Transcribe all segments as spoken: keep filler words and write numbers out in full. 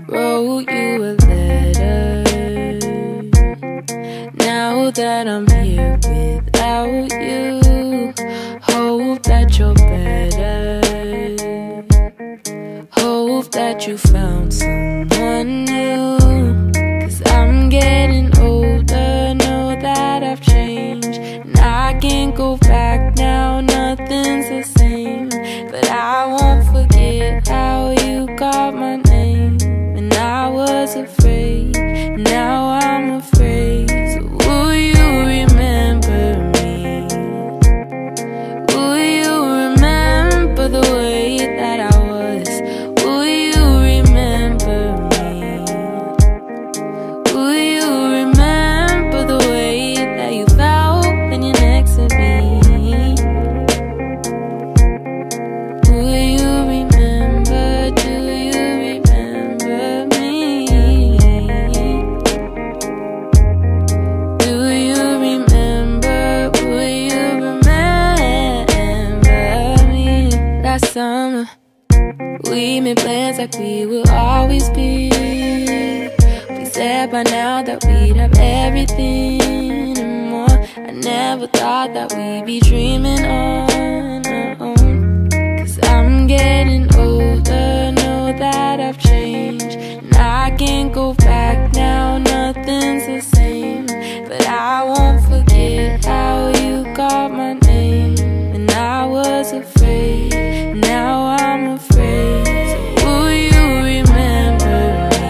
wrote you a letter. Now that I'm here without you, hope that you're better. Hope that you found someone new. Cause I'm getting older, know that I've changed, and I can't go back now, nothing's the same. But I won't forget how you called my name, and I was afraid, now I'm afraid. So will you remember me? Will you remember the way that I was? Will you remember me? Will you remember the way that you felt when you're next to me? Will you remember, do you remember me? Do you remember, will you remember me? Last summer we made plans like we will always be. We said by now that we'd have everything and more. I never thought that we'd be dreaming on our own. Cause I'm getting older, know that I've changed, and I can't go back now, nothing's the same. But I won't forget how you called my name, and I was afraid, now I'm afraid. So will you remember me?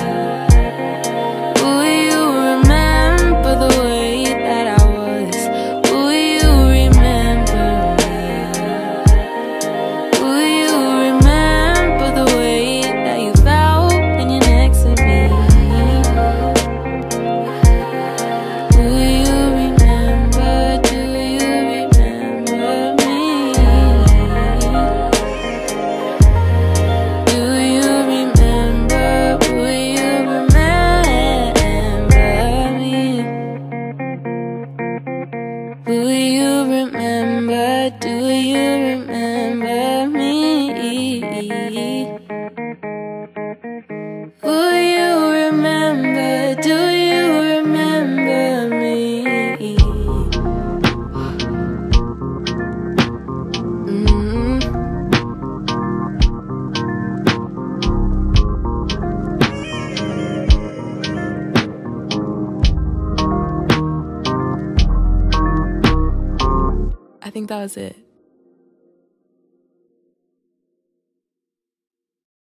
Will you remember the way that I was? Will you remember me? Will you remember the way that you felt when you're next to me? Will you remember, do you remember me? Do you remember, will you remember me? Will you remember, do you remember me? Will you remember, do you remember me? Mm. I think that was it.